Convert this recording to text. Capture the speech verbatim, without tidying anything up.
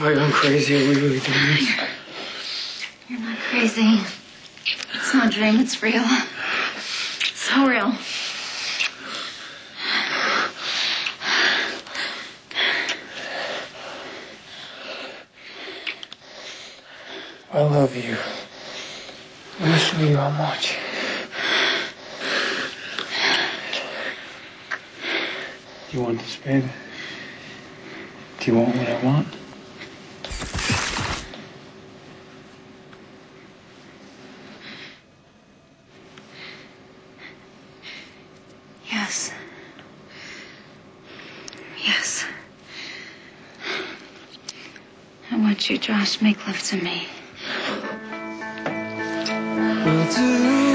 like I'm crazy. Are we really doing this? You're not crazy. It's no dream. It's real. It's so real. I love you. Let me show you how much. You want this, babe? Do you want what I want? Yes. Yes. I want you, Josh, to make love to me. Will do.